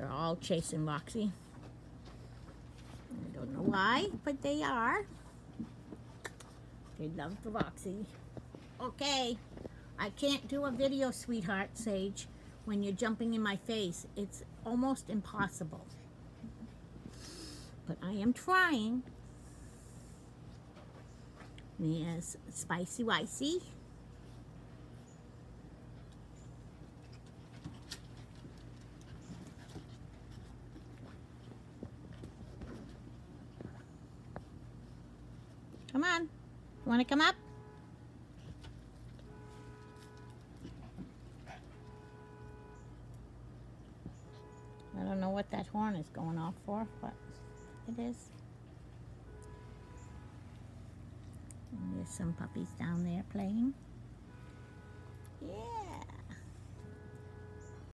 They're all chasing Roxie. I don't know why, but they are. They love the Roxie. Okay, I can't do a video, sweetheart, Sage, when you're jumping in my face. It's almost impossible. But I am trying. There's Spicy Wicey. Come on. You want to come up? I don't know what that horn is going off for, but it is. And there's some puppies down there playing. Yeah.